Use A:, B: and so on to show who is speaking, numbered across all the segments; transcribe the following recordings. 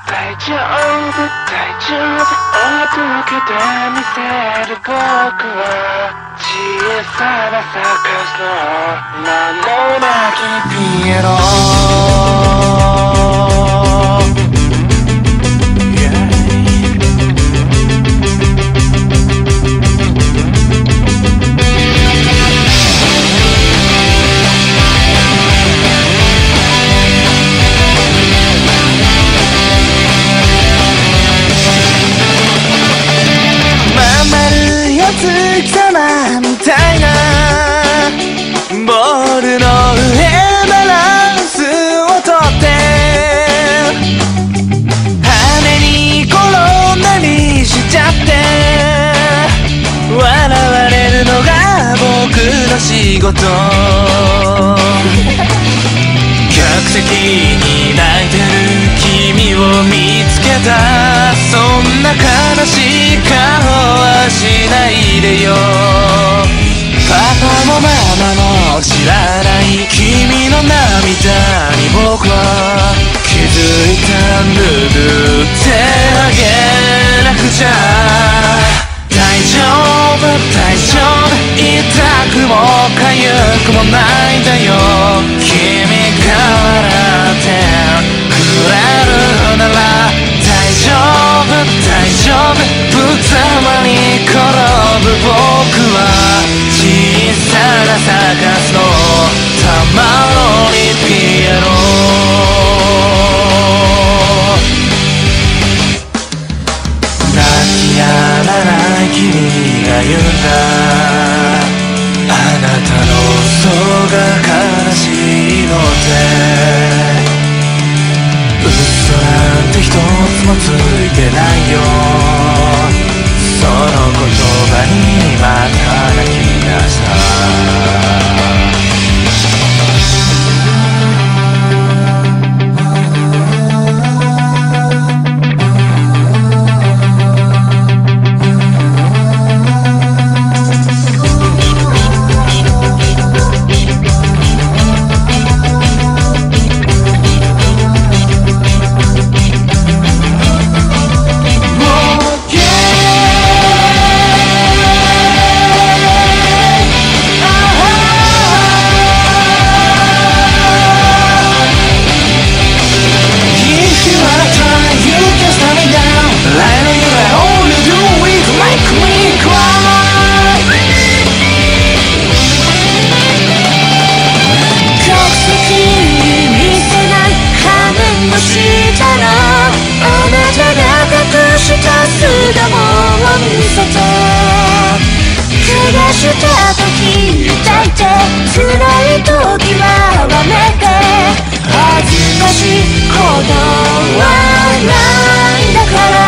A: 大丈夫大丈夫届けてみせる僕は小さなサーカスの名もなきピエロ
B: 月様みたいなボールの上バランスをとって羽に転んだりしちゃって笑われるのが僕の仕事客席に泣いてる君を見つけたそんな悲しい顔はしないでよパパもママも知らない君の涙に僕は気づいたん拭ってあげなくちゃ大丈夫大丈夫痛くも痒くもないんだよ君が笑ってくれるなら大丈夫大丈夫ぶざまに転ぶ僕は小さなサーカスの玉乗りピエロ泣き止まない君が言うんだあなたの嘘が悲しいのって嘘なんて一つもついてないよその言葉にまた泣き出したした時痛いて辛い時はわめて恥ずかしいことはないんだから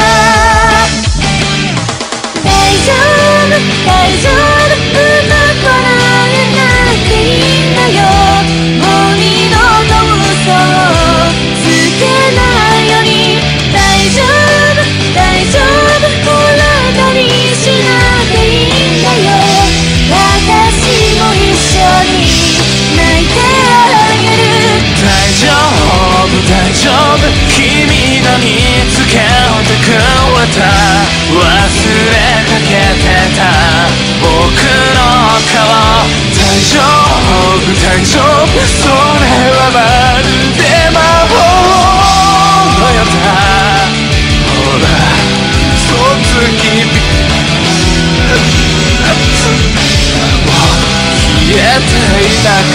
B: 大丈夫大丈夫うまく笑えなくていいんだよもう二度と嘘をつけないように大丈夫大丈夫こらりしなくていいんだよ私も一緒に泣いてあげる大丈夫大丈夫君が見つけてくれた忘れかけてた僕の顔大丈夫大丈夫それはまるで魔法のようだほら嘘つき消えていなか